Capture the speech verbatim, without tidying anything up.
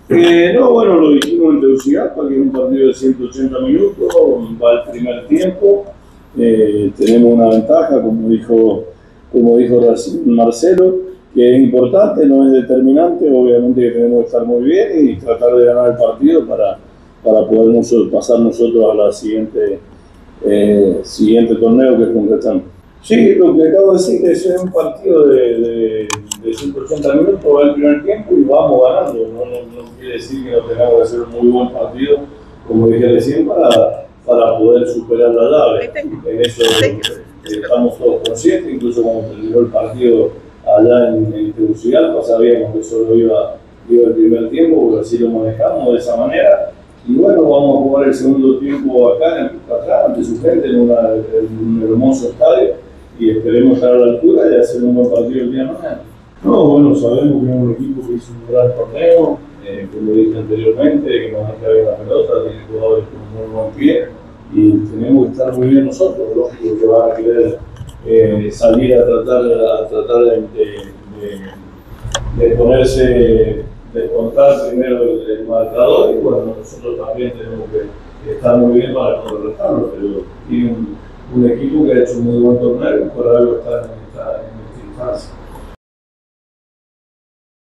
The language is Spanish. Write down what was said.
Eh, no, bueno, lo dijimos en Tegucigalpa, que es un partido de ciento ochenta minutos, va el primer tiempo, eh, tenemos una ventaja, como dijo, como dijo Marcelo, que es importante, no es determinante, obviamente que tenemos que estar muy bien y tratar de ganar el partido para, para poder nosotros, pasar nosotros a la siguiente, eh, siguiente torneo que es con Retán. Sí, lo que acabo de decir es un partido de, de, de ciento ochenta minutos, va el primer tiempo y vamos ganando. No, no, no quiere decir que no tengamos que hacer un muy buen partido, como dije recién, para, para poder superar la llave. En eso eh, estamos todos conscientes, incluso cuando terminó el partido allá en, en Tegucigalpa, sabíamos que solo iba, iba el primer tiempo, porque así lo manejamos de esa manera. Y bueno, vamos a jugar el segundo tiempo acá en el Patrán, ante su gente, en, una, en un hermoso estadio. Y esperemos estar a la altura y hacer un buen partido el día de mañana. No, bueno, sabemos que es un equipo que hizo un gran torneo, eh, como dije anteriormente, que maneja bien la pelota, tiene jugadores con muy buen pie y tenemos que estar muy bien nosotros, lógico que van a querer eh, salir a tratar, a tratar de, de, de, de ponerse, de contar primero el, el marcador y bueno, nosotros también tenemos que estar muy bien para contrarrestarlo, pero tiene un un equipo que ha hecho un muy buen torneo y por algo está en esta, en esta instancia.